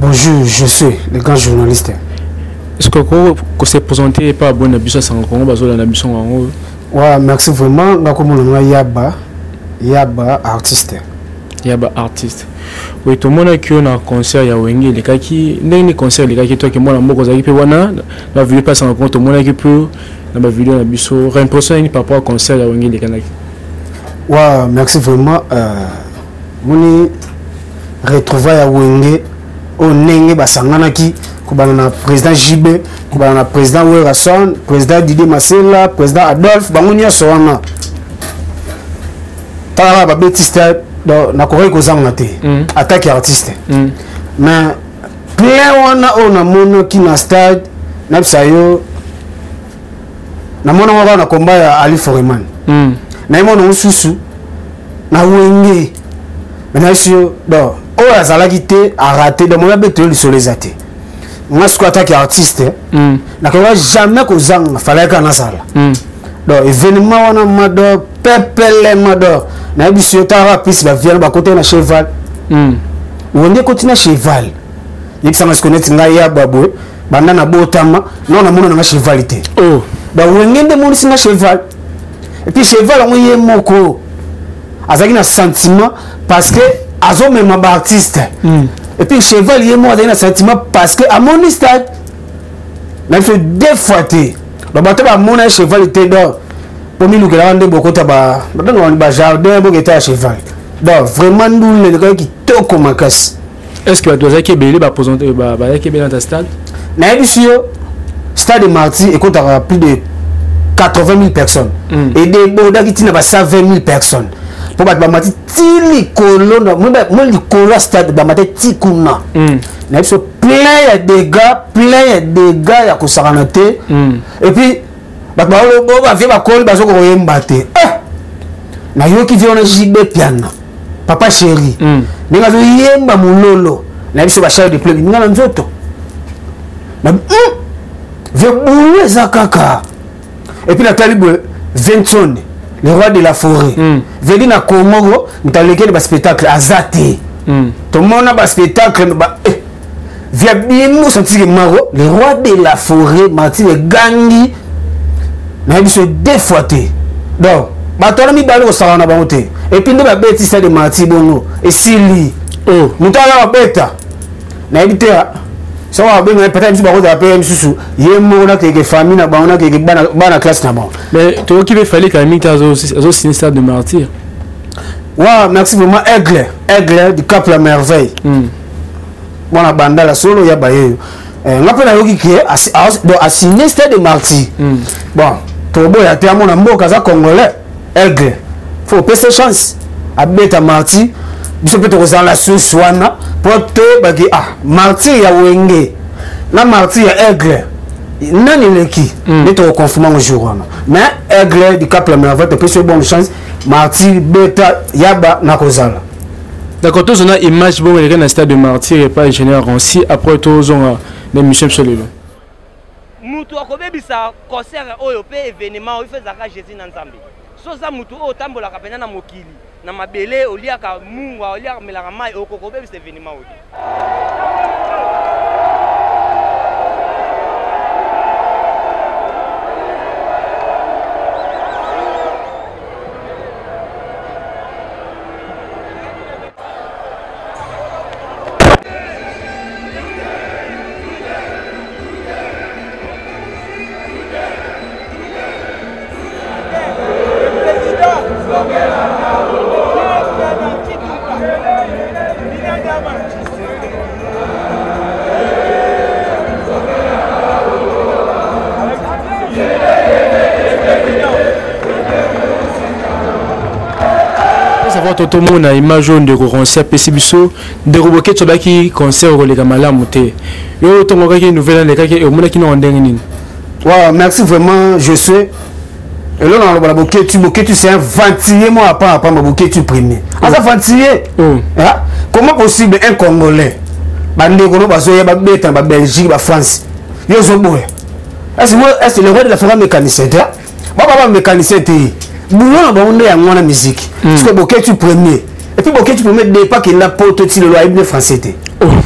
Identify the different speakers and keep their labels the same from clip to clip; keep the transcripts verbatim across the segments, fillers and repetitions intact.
Speaker 1: Bonjour, je suis le grand journaliste.
Speaker 2: Est-ce que vous s'est présenté par bon abus sans Congo, bazola na biso en
Speaker 1: Ouais, merci vraiment. Ngakomona Yaba, Yaba artiste.
Speaker 2: Yaba artiste. Oui, tout le monde a qui on a concert ya wenge les kaki, n'est concert les kaki toi que moi na mboko za ki pe wana, na vidéo pas sans compte tout le monde a qui peut na ma vidéo na biso, réimpression par rapport au concert ya wenge les kanaki.
Speaker 1: Ouais, merci vraiment. Euh, moni retrouver ya wenge au nenge basangana ki kubana na président J B, kubana na président Werason, président Didier Masela, président Adolphe, bangonia soana. Tala ba betiste do na koré kozanga te. Attaque artiste. Mm. Mais plein wana ona mono ki na stade na psayo na mono wana na komba ya Ali Foreman. Mm. Na mono ususu na wenge. Mais na sio do o azalaki te a raté de mon beto li solezate. Moi je attaque artiste. Mm. Na ko jamais kozanga fallait kana sala. Mm. Do événement wana mado pepele mado na biso tara pisi ba vient ba côté na cheval. Mm. On est continue cheval. Il s'en connaît nga ya babwe banda na botama non na mona na chevalité. Oh. Ba wengende moni singa cheval. Et puis cheval on yé moko. Azaki na sentiment parce que azo même ba artiste. Mm. Et puis cheval yé mo azaki na sentiment parce que à mon stade na fait deux fois té. Donc bato ba mona chevalité do pour nous que la beaucoup de ba ba jardin pour que cheval. Donc vraiment nous les gars qui toko makas.
Speaker 2: Est-ce que tu as qui belé ba présenter ba ba qui belé dans ta stade?
Speaker 1: Na bisio stade de Marty et compte à plus de quatre-vingt mille personnes. Mm. Et des boda qui tina ba cent vingt mille personnes. Pour ba Marty tili kolo no moi li kolo stade ba Marty tikuna. Mm. Na bisio plein de dégâts, plein de dégâts ya ko saranate. Mm. Et puis ba ba lo ba vie ba kolo ba zo ko yemba te. Eh. Na yo qui vient na J B piano. Papa chéri. Mm. Ninga zo yemba mulolo. Na biso ba chef de club ninga na nzoto. Na mm. Ve boule za kaka. Et puis la talibwe Vincent, le roi de la forêt. Mm. Vedi na Komoro, mtaleke ba spectacle azate. Mm. Tout le monde a ba spectacle ba eh. Via bien senti maro, le roi de la forêt, Martin Gangi. Na biso deux fois té. Donc batona mi balo sala na bangote. Et puis nde ba beti ça de Martin Bono et Sili. Oh, mutala ba beta. Na ebite so wa benga peut-être ba ko da P M susu. Ye mo na ke famille na ba na ke bana bana classe na ba.
Speaker 2: Mais toi qui veut fallait quand même tazo zo sinistre de martyr.
Speaker 1: Wa merci vraiment Aigle, Aigle du Cap la Merveille. Mm. Bona banda la solo ya ba yeyo. Eh ngapela yoki ke do a sinistre de martyr. Mm. Bon, tobo ya te amona mboka za congolais. Aigle. Faut passer chance. À beta martyr. Biso peut te la sous wana pour te bagi ah martyr ya wenge. Na martyr ya Aigle. Nani leki. Mm. Ne te confirmer au jour wana. Mais Aigle du Cap la Merveille te peut bonne chance. Martyr beta yaba na kozala.
Speaker 2: D'accord, tous on a image bon les dans stade de martyr et pas ingénieur Rancy après tous on a l'émission sur le
Speaker 3: mutu akobebisa concert oyo pe événement oyo fezaka Jésus na Nzambe. So za mutu o tambola kapena na mokili na mabele oliaka mungwa oliaka melaka mai okokobebisa événement oyo.
Speaker 2: Tout le monde a image de concert Pessibiso de roboquet sur qui concert au les malamu te yo to ngaka nouvelle les kaki au monde qui non ndengini.
Speaker 1: Ouais, merci vraiment, je sais. Et là on va boquet tu boquet tu c'est un ventilier moi à part à part boquet tu premier. Ah ça ventilier. Comment possible un Congolais bande ko ba so ya ba beta ba Belgique ba France. Yo zo boy. Est-ce que est-ce le roi de la forêt mécanicien là? Ba ba mécanicien te. Boulon ba onde ya ngona musique. Parce que boquet tu premier. Et puis boquet tu premier départ qu'il n'a pas tout le loi français te.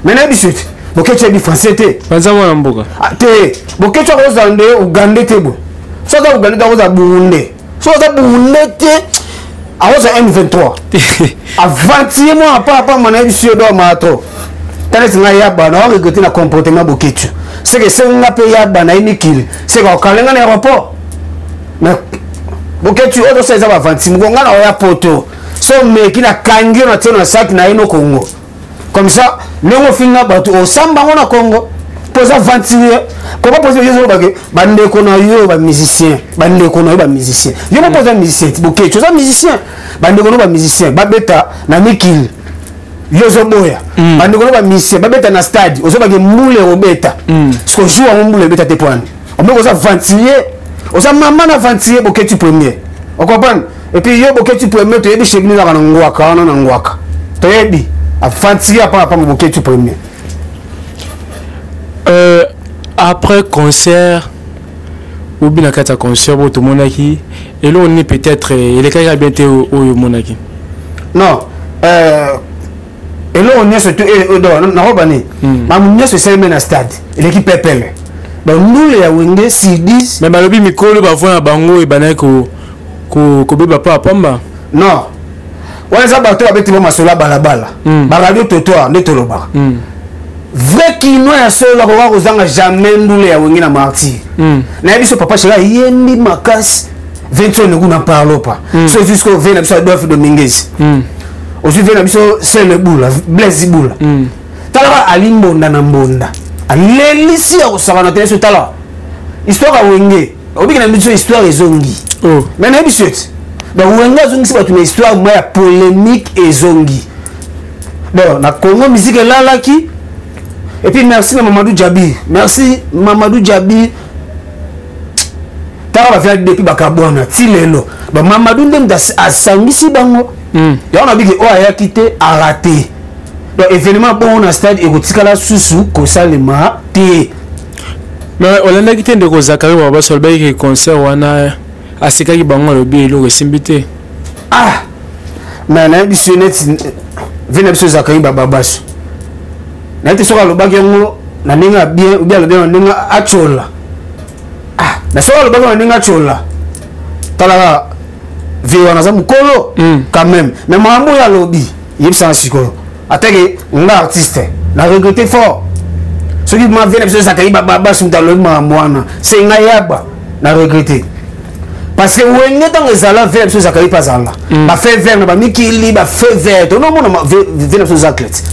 Speaker 1: maintenant biso bokecho bi français te
Speaker 2: panza mwana mboka
Speaker 1: te bokecho ko zande ugande te bo so za ugande ta ko za buunde so za buunde te awoza M vingt-trois avanti moi pas pas mon biso do mato tane singa ya bana o regretter na comportement bokecho c'est que c'est nga pe ya bana inikili c'est ko kalenga na aéroport mais bokecho o do seza avanti ngonga na ya poto so me kina kangi na tena sac na ino Congo comme ça nengo finga bato o samba ngona Congo posa ventiler comment poser yezo bage bande ko na yo ba musicien bande ko na yo ba musicien yo mo poser musicien bokecho za musicien bande ko na ba musicien ba beta na mikili yozo boya bande ko na ba musicien ba beta na stade ozo bage mule obeta ce que joue en mule beta te point on me ko za ventiler o za mama na ventiler bokecho premier on comprend et puis yo bokecho premier to yebi chebini na ngwaka na ngwaka to yebi a ventiler pas pas bokecho premier.
Speaker 2: Euh, après concert ou bien à quatre concert tout le monde qui et là on est peut-être il est quand même bien au au monaki
Speaker 1: non euh et là on est surtout et dans na robani ma munya se sel na stade l'équipe pepele donc nous les wenge si dix
Speaker 2: mais balobi mikolo ba voir bango e banai ko ko ko beba pa pamba
Speaker 1: non ouais ça bato abeti ba masola balabala ba radio totoa ndetoloba vrai kino ya solo ko ko zanga jamais ndule ya wengina martyr na biso papa chela yendi makasi vingt ne kuna parlo pas so jusqu'au vingt na biso Adolphe Dominguez aussi vingt na biso c'est le boula Blaise boula tala alimbonda na mbonda alelisi ya osaka na tele tala histoire ya wenge obiki na biso histoire ezongi oh mais na biso donc wenga zongi si batu na histoire moi ya polémique ezongi bon na Congo musique lalaki. Et puis merci à Mamadou Djabi. Merci Mamadou Djabi. Tara va faire depuis Bakabouana. Tilelo. Bah Mamadou Ndem a sangisi bango. Et on a dit que oh a quitté a raté. Donc événement bon on a stade et Rotikala Susu Kosalema T.
Speaker 2: Mais on a quitté de Kozakari ou Abbas Solbey qui concert wana a Sekaki bango le bi lo resimbité.
Speaker 1: Ah. Mais na bisonet venez biso Zakari Bababas. Na te soka lobaki ngo na ninga bien ou bien le bien ninga achola ah na soka lobaki na ninga achola tala viwa na zamu kolo quand même mais mambo ya lobi yebisa siko ateke nga artiste na regretter fort ce qui m'a venu ça kai baba basu talo mamwana c'est nga yaba na regretter parce que wenge dans les ala vers ça kai pas ala ba fait vers na ba mikili ba fait vers to no mo na vers ça athlète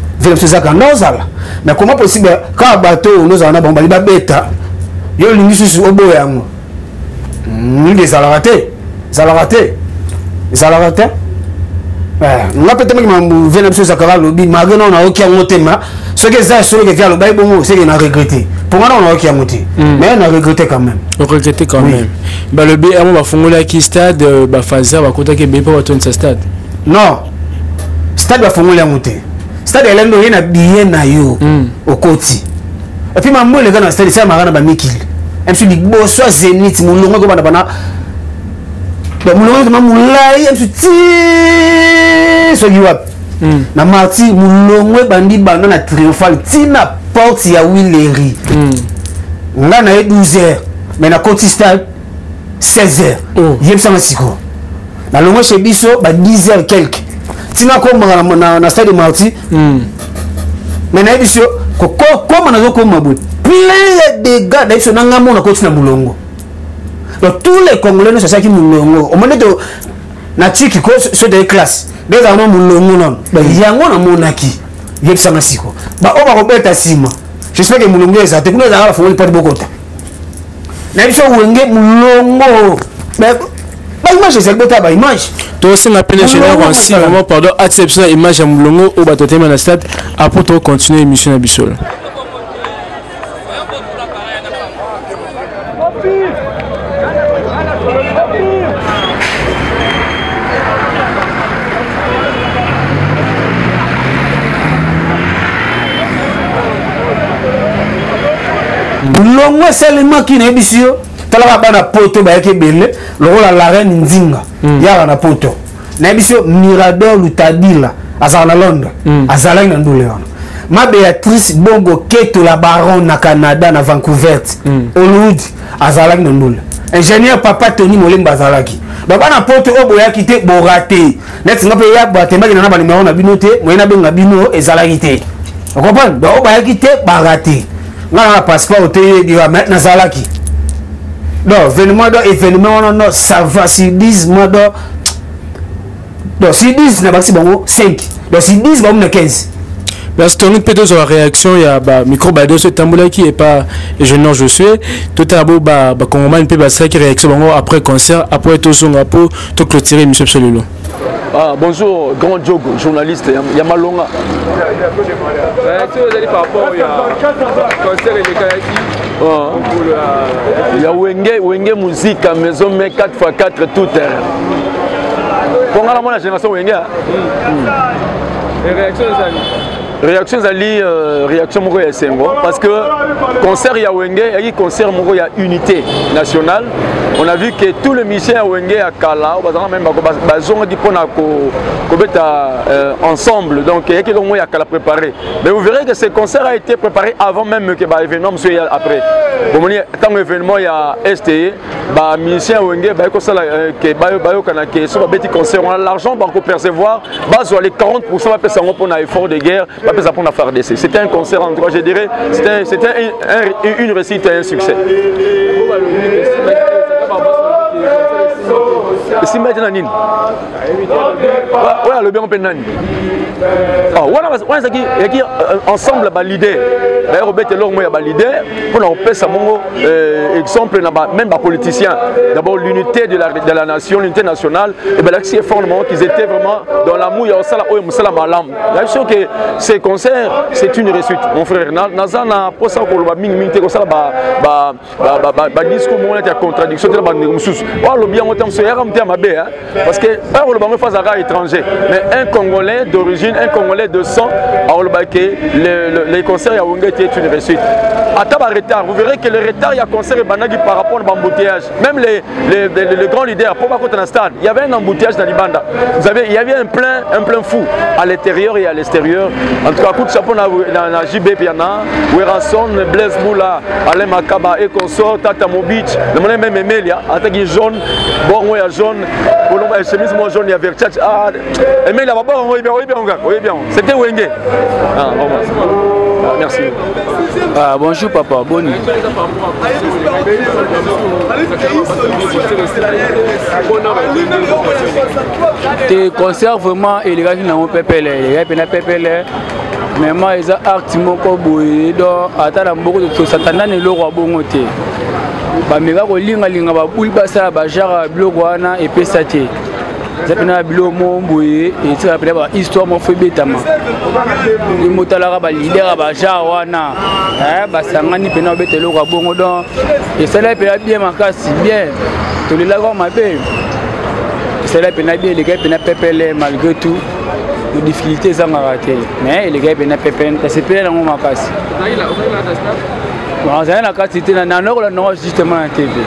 Speaker 1: mais comment possible quand bateau nous en avons ba beta yo lingi susu oboya ngo ngi ça la raté ça la raté ça la raté eh nga peut-être que mambu vient monsieur Zakara lobi magana na okia ngotema ce que ça sur que via le bail bon c'est qu'il a regretté pour moi on a okia ngoti mais on a regretté quand même
Speaker 2: on regretté quand même bah le B on va fongola qui stade ba faza ba kota ke be pas ton stade
Speaker 1: non stade ba fongola ngoti stade elendo yena bien na yo okoti et puis mambo le gars stade ça marana ba mikili même si bo soit Zénith mulongo ko bana bana ba mulongo ma mulai même si ti so giwap na marti mulongo bandi bana na triomphal ti na porte ya Willery nga na douze heures mais na koti stade seize heures yem sama siko na longo chez biso ba dix heures quelque tina ko na na stade marti mais na biso ko ko na zo ko mabwe plein de gars na biso na ngamo na koti na mulongo donc tous les Congolais ne savent qui mulongo au moment de na tiki ko so de classe des anos mulongo non ba yango na monaki yebisa masiko ba o ba ko beta sima j'espère que mulongo eza te kuna za fa pas de bokota na biso wenge mulongo mais ba image c'est beta ba image
Speaker 2: to se m'appelle général aussi vraiment pardon acception image à mulongo au bateau tema na stade après to continuer émission na bisol.
Speaker 1: Longo seulement qui n'est bisio tala ba na poto ba yake bele lokola la reine nzinga ya na poto na bisio Mirador Lutadila azala na Londres azala na ndule wana ma Béatrice Bongo Keto la baron na Canada na Vancouver Hollywood azalaki na ndula ingénieur papa Tony Molemba azalaki baba na porte oboyaki te borate net nga pe ya batembaki na ba numéro na bino te moyena benga bino ezalaki te on comprend donc oboyaki te barate nga na passeport te dira maintenant zalaki non événement do événement non non ça va si dix mois do donc si dix na baxi bango cinq donc si dix ba na quinze.
Speaker 2: Parce que nous peut-être sur la réaction il y a bah micro bah de ce tamboula qui est pas ingénieur je suis tout à beau bah bah comment on peut passer qui réaction bango après concert après tout son rapport tout clôturer monsieur Absolulo.
Speaker 4: Ah bonjour grand Diogo journaliste Yamalonga.
Speaker 5: Tu vous allez par rapport au concert et les Kayaki.
Speaker 4: Il y a Wenge Wenge musique à maison mais quatre fois quatre tout terrain. Pour la génération Wenge.
Speaker 5: Les réactions des amis.
Speaker 4: Réaction Zali, euh, réaction Moro ya Sengo parce que concert ya Wenge, il y a concert Moro ya unité nationale. On a vu que tous les musiciens à Wenge à Kala, même bazonga di pona ko ko beta ensemble donc il y a que donc ya Kala préparé. Mais vous verrez que ce concert a été préparé avant même que bah événement monsieur après. Bon tant événement ya S T E, bah musiciens Wenge bah ko ça que bah bah kana que sur petit concert on a l'argent pour percevoir, bah sur les quarante pour cent va passer pour un effort de guerre. C'était un concert en trois, je dirais, c'était un, un, une réussite et un succès. Si maintenant nini ouais le bien on peut nani ah voilà voilà qui qui ensemble ba leader d'ailleurs Robert Elor moi ba leader pour on peut ça mon exemple même ba politicien d'abord l'unité de la de la nation l'unité nationale et ben là c'est fondamentalement qu'ils étaient vraiment dans l'amour il y a ça là oh musala malam là sûr que ces concerts c'est une réussite mon frère nazana pour ça ko ba mingi mingi ko ça ba ba ba ba discours mon était contradiction de ba mususu oh le bien on t'aime parce que un Olobangé face à étranger, mais un Congolais d'origine, un Congolais de sang, à Olobangé, les concerts à Wenge étaient une réussite. À table retard, vous verrez que le retard il y a concert et Banagi par rapport à l'embouteillage. Même les, les, les, les grands leaders, pour pas contre un stade, il y avait un embouteillage dans l'Ibanda. Vous avez, il y avait un plein, un plein fou à l'intérieur et à l'extérieur. En tout cas, coup de chapeau dans la J B Piana, Weranson, Blaise Moula, Alain Makaba et consort, Tata Mobic, le monde même Emelia, attaqué jaune, bon ouais jaune, pour le chemise moi jaune, il y avait Versace. Ah, Emelia, bon oui bien, oui bien, oui bien. C'était Wenge. Ah, merci.
Speaker 6: Ah, bonjour papa, bonne nuit. Tes concerts vraiment et les gars qui n'ont pas pépé, les gars qui n'ont pas pépé, mais moi ils ont art moko boye donc attends beaucoup de choses s'attendant le roi bongote. Ba mega ko linga linga ba buli ba sa ba jara blog wana et pesate. Zapena bilo mo boye et ça appelle ba histoire mo fait betama. Ni motala ba leader ba jara wana. Eh ba sangani pena betelo ko bongo donc et ça là pena bien makasi bien. To le lago mabe. C'est là pena bien les gars pena pépé malgré tout. Les difficultés sont ratées, mais les gars ils peuvent pas se perdre dans ma casse. Bon, j'ai la carte c'était dans la non justement en T V.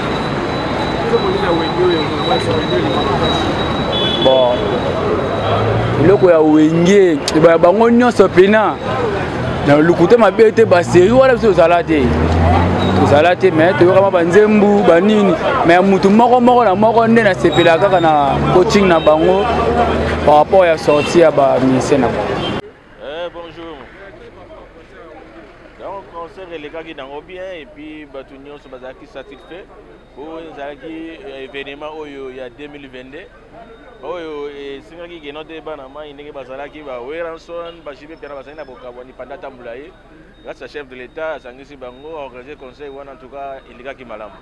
Speaker 6: Bon, le coup à Wenge, bah bah on n'y a pas pena. Dans le côté ma bête était bassée, voilà c'est aux alades. Aux alades, mais tu vois comment banzembu, banini, mais mutu moro moro la moro ne na sepela kaka na coaching na bango par rapport à sortir à ba ministère.
Speaker 7: Eh bonjour. Donc concert les gars qui dans bien et puis batunyo so bazaki satisfait pour zaki événement oyo ya deux mille vingt-deux. Oyo et singa ki ke note bana ma indenge bazalaki ba Weranson ba jibe pena bazali na bokaboni pendant tambulaye. Grâce au chef de l'État, Sangisi Bango a organisé le conseil, en tout cas, il y a qui malam.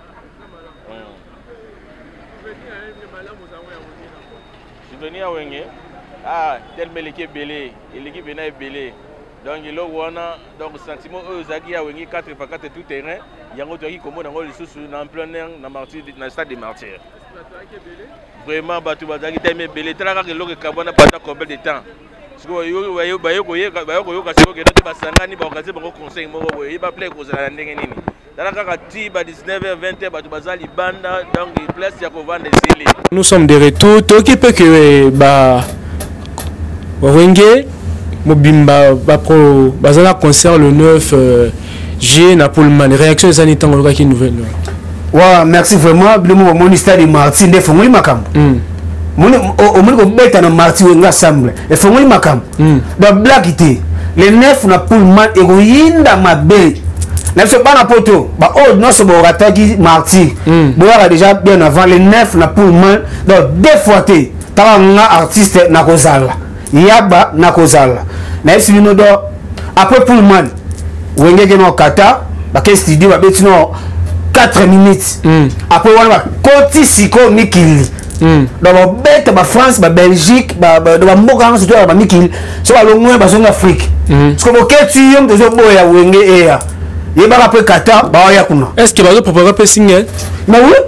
Speaker 7: Je suis venu à Wenge. Ah, tel que l'équipe belé, l'équipe est belé. Donc, il y a donc sentiment eux zaki à Wenge quatre par quatre tout terrain. Il y a un autre qui commence dans le sous dans plein air dans martyr dans le stade des martyrs. Vraiment, Batou Bazaki t'a aimé belé. T'as la que l'eau est cabane pendant combien de temps? Parce que vous voyez, vous voyez, vous voyez, vous voyez, vous voyez, vous voyez, vous voyez, vous conseil, vous voyez, il va plaire que vous allez aller nini. Dans la carte, à dix-neuf heures vingt, Batou Bazali banda, donc il place il y a qu'on vend des zélés.
Speaker 2: Nous sommes de retour. T'occupes que bah Wenge Mobimba Bapro Bazala concert le neuf juillet na Pullman. Réaction des années tant que nouvelle.
Speaker 1: Ouais, merci vraiment. Le moment mon histoire de Martin de Fongoli Makam. Mon au moins ko beta na Martin nga ensemble. Et Fongoli Makam. Donc blackité. Le neuf na Pullman et goyinda mabe. N'a pas na poto. Ba oh non c'est bon attaque Martin. Bon déjà bien avant le neuf na Pullman. Donc deux fois té. T'as un artiste na kozala. Yaba na kozala. Na esi bino do après Pullman. Wenge no kata. Ba ke studio ba betino quatre minutes. Mm. Après on va Koti Siko Mikili. Mm. Dans la bête ba France, ba Belgique, ba ba ba Moka surtout ba Mikili. So ba loin ba zone Afrique. Parce que ke tu yom de zo boya wenge e ya. Ye ba après Qatar, ba ya kuna.
Speaker 2: Est-ce que ba zo proposer pe single?
Speaker 1: Mais oui.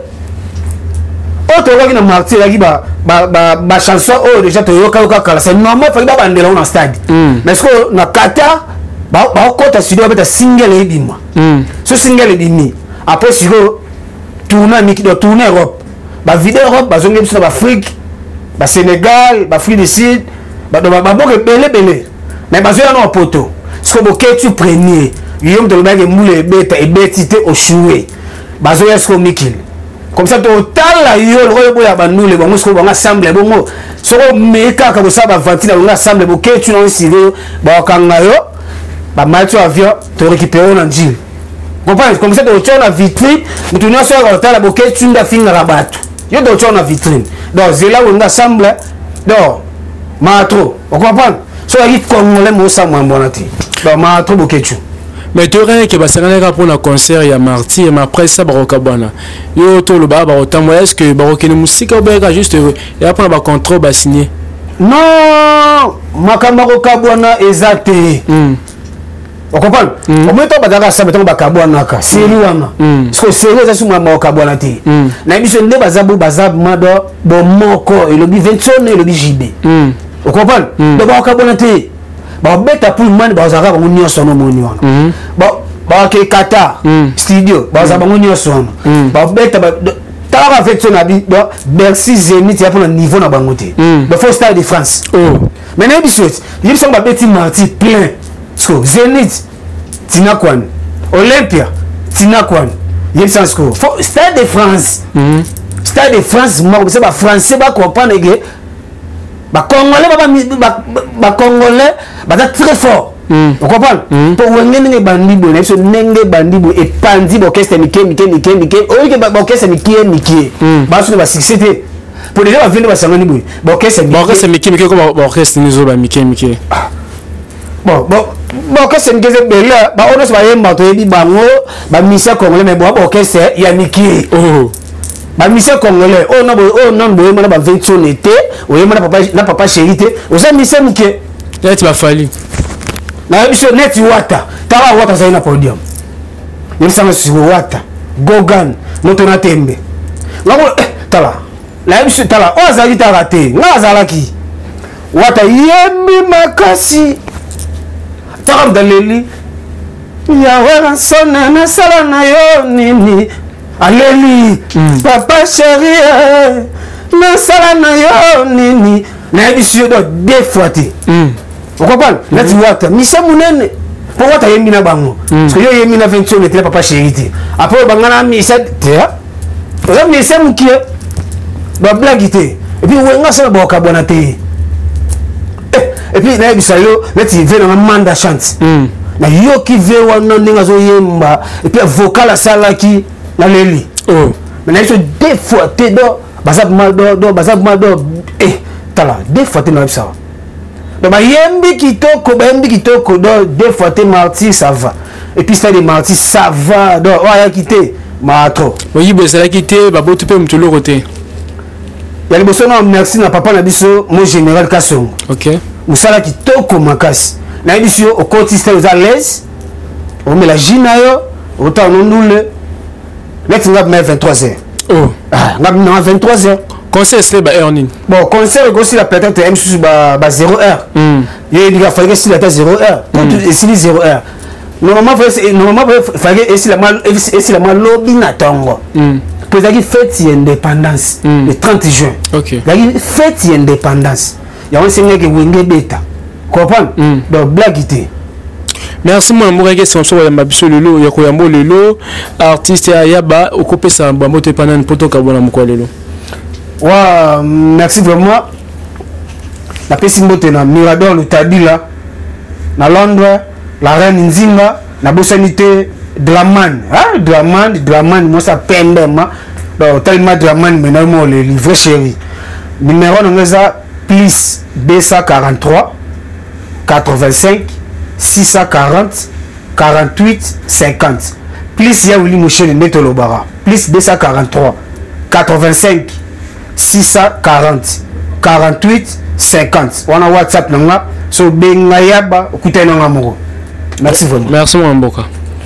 Speaker 1: Autre qui na martyr qui ba ba ba chanson oh déjà to yoka yoka kala c'est normal fa ba bandela on stade. Mais ce que na Qatar ba ba ko ta studio ba single e bima. Ce single e bimi. Après si vous tournez Miki de tourner Europe, bah vidéo Europe, bah zone sur l'Afrique, bah Sénégal, bah Afrique du Sud, bah bah bah bon belé belé. Mais bah zone en poto. Ce que vous tu premier, yom de le mec moule bête et bêtité au choué. Bah zone est-ce que Miki. Comme ça total la yo le boya bah nous les bon ce que on assemble bon mot. Ce que meka comme ça bah ventile on assemble bon que tu non si bah kangayo, bah match avion, te récupérer en Anjil. Comme ça, tu as une vitrine, tu as la bouquet, tu as fini la batte. Tu as une vitrine. Donc, c'est là où on assemble. Donc, matro. Vous comprenez? So, il faut qu'on ait mon sang, mon bonati. Donc, matro bouquet.
Speaker 2: Mais tu aurais que Bassananga pour un concert, il y a Marty, et après ça, Barokabana. Yo, tout le bar, Barotam, est-ce que Barokene musique ou bien juste, et après, on va contrôler, va signer?
Speaker 1: Non, Makambarokabana, exact. On comprend? Au moins, tu as ça, tu as kabouanaka. C'est lui, parce que c'est lui, c'est moi, kabouanati. Na mission de bazabu bazab mado bon moko et le bi vingt-cinq et le bi J B. On comprend? Donc ba kabouanati. Ba beta pour man bazara ba nyo sono moni wana. Ba ba ke kata studio bazaba nyo sono. Ba beta ba tara vingt-cinq na bi Bercy Zénith ya pour le niveau na bangote. Le Faux Stade de France. Oh. Mais na biso, il me ba petit marti plein. So Zénith Tinakwan Olympia Tinakwan il sens que Stade de France Stade de France moi c'est pas français ba comprendre que ba congolais ba ba congolais ba très fort vous comprenez pour wengene bandi bo na so nenge bandi bo et pandi bo orchestre mike mike mike mike o que ba orchestre mike mike ba so ba succès pour les gens venir ba sangani bo ba orchestre
Speaker 2: mike mike comme orchestre nizo ba mike mike
Speaker 1: bon bon bon que c'est une question de là bah on se va y mettre des bango bah mission congolais mais bon ok c'est il y a Miki oh bah mission congolais oh non oh non bon on a vingt-cinq été oh on a papa na papa chéri té on a mission Miki
Speaker 2: là tu vas fallu
Speaker 1: na mission net wata tawa wata ça na podium il s'en sur wata gogan motona tembe ngako tala la mission tala on a dit raté ngazala ki wata yembi makasi Tarab Daleli Yahweh sonne na sala na yo nini Aleli Papa chéri na sala na yo nini Na bisyo do deux fois te Vous comprenez? Là tu vois Misa Mounene Pour what yemi na bango Parce que yo yemi na vingt-cinq était papa chéri te Après bangana misa te Oza misa moukie Ba blague te Et puis wenga sana ba okabona te et puis là il s'allo là tu veux dans manda chante na yo qui veut wana ndinga zo yemba et puis vocal ça là qui na leli oh mais là il deux fois te do bazab mal do do bazab mal do eh tala deux fois te na ça donc ba yembi kitoko ba yembi kitoko do deux fois te marty ça va et puis ça des marty ça va do oh ya quitté mato
Speaker 2: oui ben ça la quitté ba botu pe mtolo côté
Speaker 1: ya liboso na merci na papa na biso mon général Kassongo
Speaker 2: OK
Speaker 1: musala kitoko makasi na biso au côté aux à l'aise on met la ginayo autant non nul net ngap mais vingt-trois heures
Speaker 2: oh
Speaker 1: ah ngap na vingt-trois heures
Speaker 2: concert c'est ba earning
Speaker 1: bon concert aussi la peut-être M sous ba ba zéro heure il y a fallu que si la zéro heure et si zéro heure normalement normalement fallait et si la mal et si la mal lobby na tongo pour la fête indépendance le trente juin
Speaker 2: OK
Speaker 1: la fête indépendance il y a un signe que wenge beta Comprendre? Donc, blague était.
Speaker 2: Merci mon amour que c'est sur ma biso lelo ya ko yambo lelo artiste ya yaba okopesa mbambo te panane poto kabona mko lelo.
Speaker 1: Wa merci vraiment. La pesi mbote na Mirador le Tadila na Londres la reine Nzinga na bosanité Draman ah Draman Draman moi ça pembe ma donc tellement Draman maintenant moi le livre chéri numéro ngeza plus deux cent quarante-trois quatre-vingt-cinq six cent quarante quarante-huit cinquante plus ya Willy Mouchel Neto Lobara plus deux cent quarante-trois quatre-vingt-cinq six cent quarante quarante-huit cinquante on a WhatsApp nanga so benga yaba okutana ngamoko. Merci vraiment.
Speaker 2: Merci mon mboka.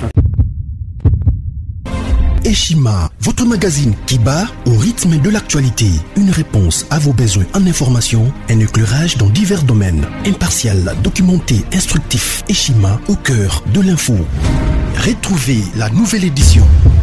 Speaker 8: Eshima, votre magazine qui bat au rythme de l'actualité. Une réponse à vos besoins en information, un éclairage dans divers domaines. Impartial, documenté, instructif. Eshima au cœur de l'info. Retrouvez la nouvelle édition.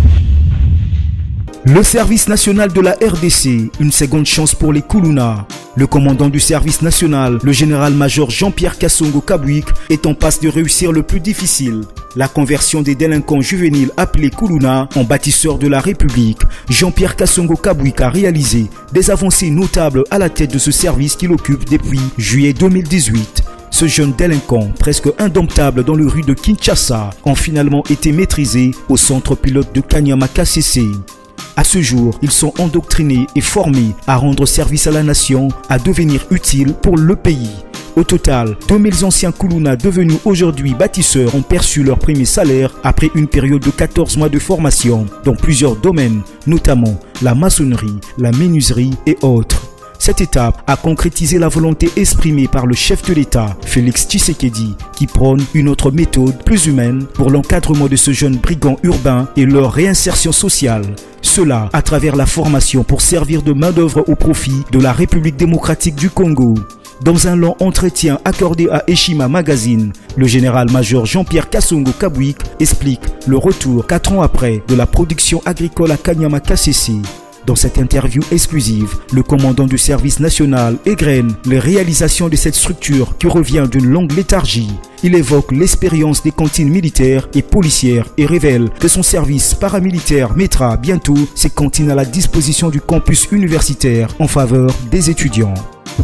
Speaker 9: Le service national de la R D C, une seconde chance pour les Koulouna. Le commandant du service national, le général-major Jean-Pierre Kassongo Kabouik, est en passe de réussir le plus difficile. La conversion des délinquants juvéniles appelés Koulouna en bâtisseurs de la République. Jean-Pierre Kassongo Kabouik a réalisé des avancées notables à la tête de ce service qu'il occupe depuis juillet deux mille dix-huit. Ce jeune délinquant, presque indomptable dans les rues de Kinshasa, ont finalement été maîtrisés au centre pilote de Kanyama K C C. À ce jour, ils sont endoctrinés et formés à rendre service à la nation, à devenir utiles pour le pays. Au total, deux mille anciens Koulouna devenus aujourd'hui bâtisseurs ont perçu leur premier salaire après une période de quatorze mois de formation dans plusieurs domaines, notamment la maçonnerie, la menuiserie et autres. Cette étape a concrétisé la volonté exprimée par le chef de l'État, Félix Tshisekedi, qui prône une autre méthode plus humaine pour l'encadrement de ce jeune brigand urbain et leur réinsertion sociale. Cela à travers la formation pour servir de main-d'œuvre au profit de la République démocratique du Congo. Dans un long entretien accordé à Eshima Magazine, le général-major Jean-Pierre Kassongo Kabouik explique le retour quatre ans après de la production agricole à Kanyama K C C. Dans cette interview exclusive, le commandant du service national égrène les réalisations de cette structure qui revient d'une longue léthargie. Il évoque l'expérience des cantines militaires et policières et révèle que son service paramilitaire mettra bientôt ses cantines à la disposition du campus universitaire en faveur des étudiants.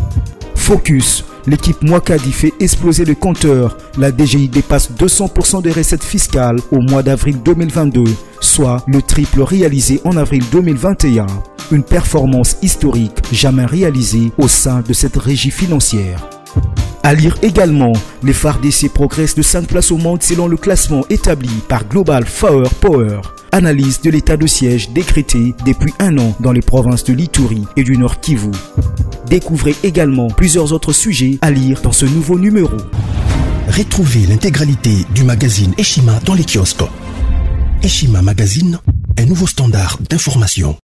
Speaker 9: Focus. L'équipe Mwakadi fait exploser le compteur. La D G I dépasse deux cents pour cent des recettes fiscales au mois d'avril deux mille vingt-deux, soit le triple réalisé en avril deux mille vingt et un. Une performance historique jamais réalisée au sein de cette régie financière. À lire également, les F A R D C progressent de cinq places au monde selon le classement établi par Global Power Power. Analyse de l'état de siège décrété depuis un an dans les provinces de l'Ituri et du Nord Kivu. Découvrez également plusieurs autres sujets à lire dans ce nouveau numéro.
Speaker 8: Retrouvez l'intégralité du magazine Eshima dans les kiosques. Eshima Magazine, un nouveau standard d'information.